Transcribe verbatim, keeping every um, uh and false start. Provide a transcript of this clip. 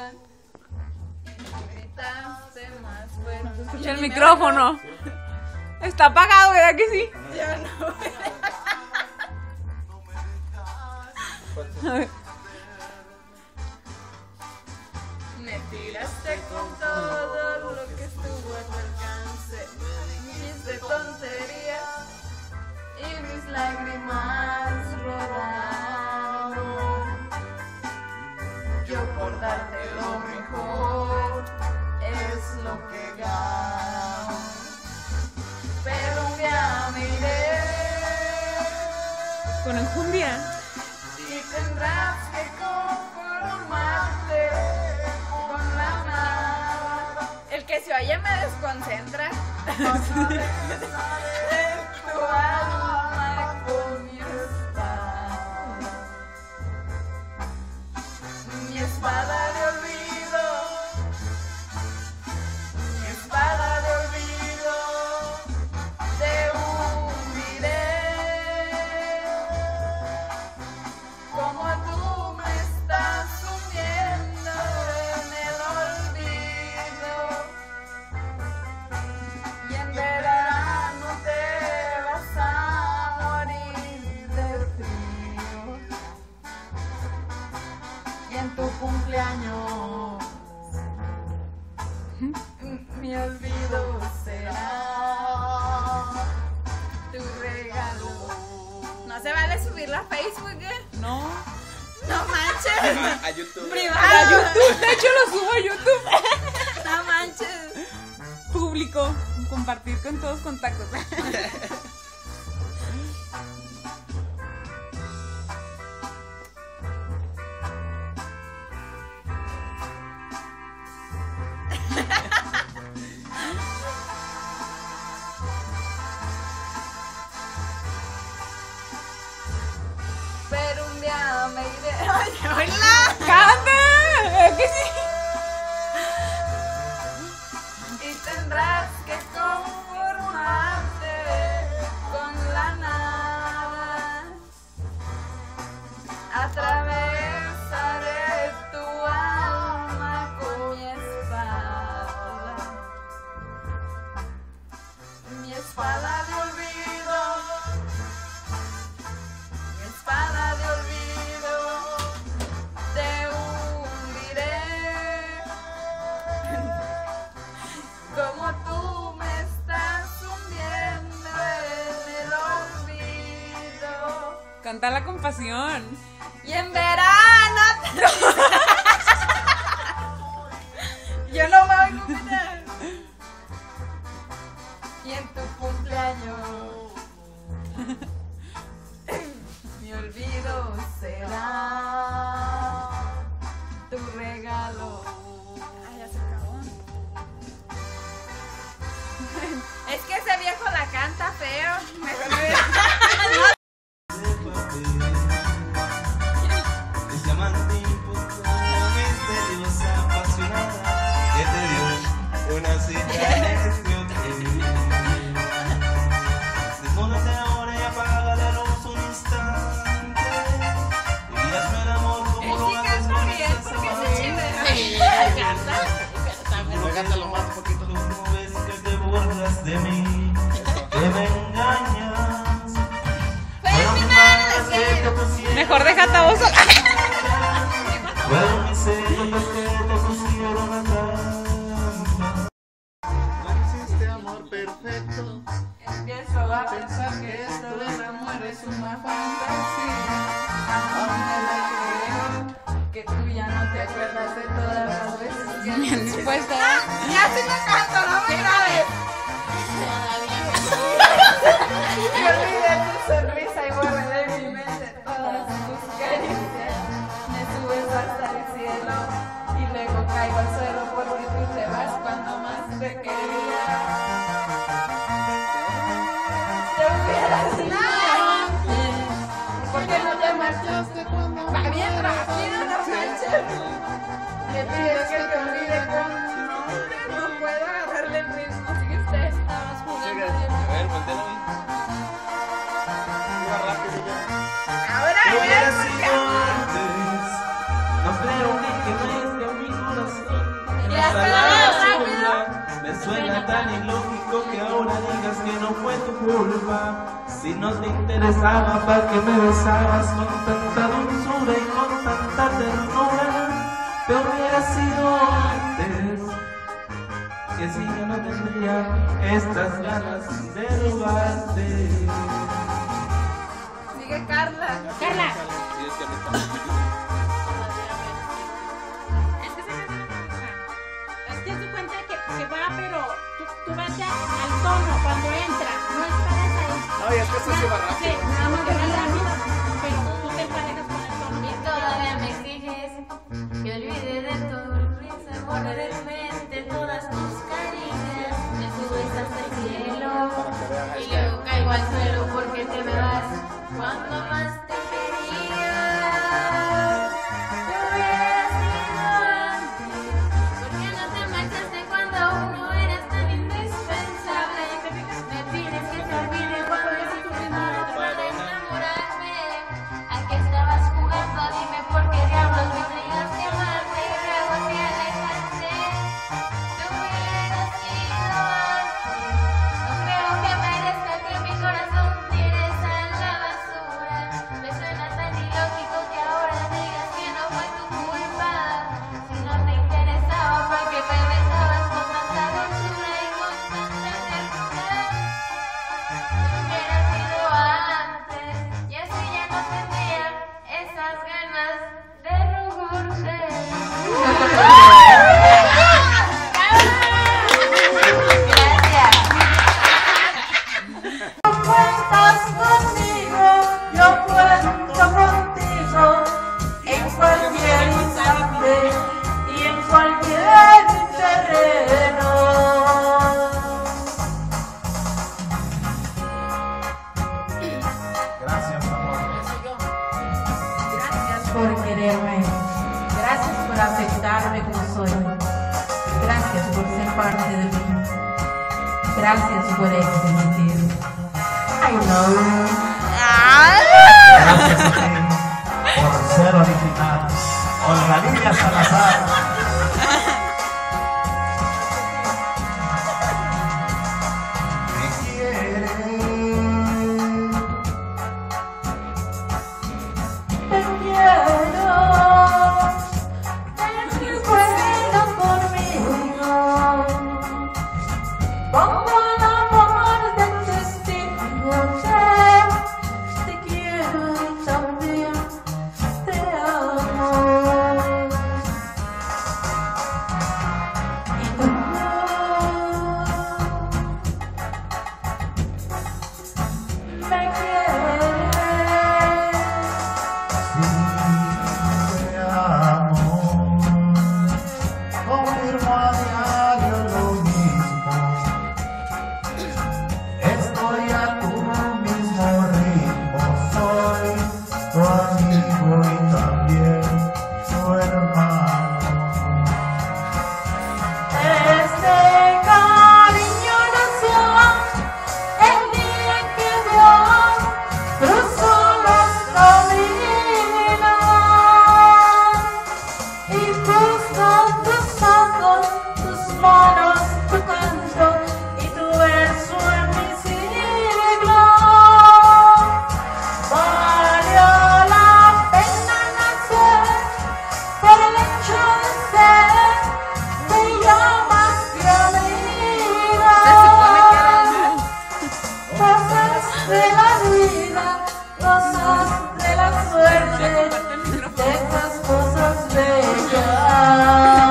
Gritaste más fuerte. Escucha el micrófono. Está apagado, ¿verdad que sí? Yo no. A ver. Me tiraste con todo lo que estuvo a tu alcance. Dijiste tonterías y mis lágrimas rodaron. Yo por darte lo mejor es lo que gano. Pero un día me iré Con enjundia. y tendrás que conformarte con la nada. El que se oye me desconcentra. De tu alma con mi espada, mi espada de olvido, mi espada de olvido, te hundiré. Como tú me estás hundiendo en el olvido. Y en verano te vas a morir de frío. Y en tu cumpleaños mi olvido será tu regalo. No se vale subirla a Facebook, ¿eh? No. No manches. A YouTube. A Privado. YouTube, de hecho lo subo a YouTube. No manches. Público. Compartir con todos contactos. Pero un día me iré. Ay, hola. ¡Canta! ¿Es que sí? Y tendrás que conformarte con la nada. Atravesaré tu alma con mi espada, mi espada de olvido, mi espada de olvido, te hundiré. Como tú me estás hundiendo en el olvido. Cántala con pasión. Y en verano te... Yo no me voy a cumplir. Y en tu cumpleaños mi olvido será tu regalo. Ay, ya se acabó. Es que ese viejo la canta feo. Mejor no hubiera- Ese amante impulsiva, misteriosa, apasionada, que te dio una cita en este hotel. Desnúdate ahora y apaga la luz un instante. Y hazme el amor como El lo chica haces es con muy bien esas porque se amadas. chingada. Cántalo más poquito. Tú no ves que te burlas de mí, que me engañas. Fueron mis manos que te pusieron. Mejor déjate a vos sola. Fueron mis celos que te pusieron a trampa. No existe amor perfecto. Empiezo a pensar que esto del amor es una fantasía. Aún me la creo, que tú ya no te acuerdas de todas las veces que Me han dispuesto. ya sí me canto, no me grabes. Y olvidé tu sonrisa y borré de mi mente todas tus caricias. Me subes hasta el cielo y luego caigo al suelo porque tú te vas cuando más te quería. Te hubieras ido antes, ¿por qué no te marchaste cuando va bien rápido, no manches? Me pides que te olvide con un nombre, no puedo agarrarle el ritmo. Sigue usted, estabas jugando. A ver, voltealo bien. Iba rápido ya. Ahora Lo hubiera es sido antes. No creo que quemaste mi corazón. Me suena tan ilógico que ahora digas que no fue tu culpa. Si no te interesaba, ¿para qué me besabas con tanta dulzura y con tanta ternura? Te hubiera sido antes, que si yo no tendría estas ganas de robarte. Sigue Carla. Carla. Es que se cuenta que, que va, pero tú, tú vete al tono cuando entra. No esperes ahí. Ay, es que eso sí va rápido. Sí, nada más que va rápido, pero tú te emparejas con el tono. Y todavía me exiges que olvide de todo el príncipe, borrar en mente todas tus caricias. Me subes hasta el cielo y luego caigo al suelo porque te me vas cuando más te quería. Te hubiera sido antes, porque no te marchaste cuando aún no eras tan indispensable. Me pides que te olvide cuando yo fui tu primera para enamorarme. ¿A qué estabas jugando? Dime por qué diablos me obligaste a amarme y luego te alejaste. Te hubiera sido antes. No creo que merezca que mi corazón tires a la basura. Me suena tan ilógico que ahora digas que no fue tu culpa. Si no te interesaba, ¿por qué me besabas con tanta dulzura y con tanta ternura? Te hubiera sido antes, y así ya no tendría esas ganas de rogarte. Gracias. Cuentas conmigo, yo cuento contigo en cualquier instante y en cualquier terreno. Gracias, amor. Gracias por quererme, gracias por aceptarme como soy, gracias por ser parte de mí, gracias por existir. I know. Gracias a ti por ser original. Olga Lidia Salazar. Me quieres. Te quiero, recuerda conmigo, pongo el amor de testigo, te, te quiero y también te amo. Y tú me quieres. Te amo. Confirmo a diario lo mismo. Estoy a tu mismo ritmo. Soy tu amigo y también tu hermano. Este cariño nació el día en que Dios cruzó los caminos y puso tus ojos, tus manos, tu canto y tu verso en mi siglo. Valió la pena nacer por el hecho de ser bella más que amiga. Cosas de la vida, cosas de la suerte, de esas cosas bellas.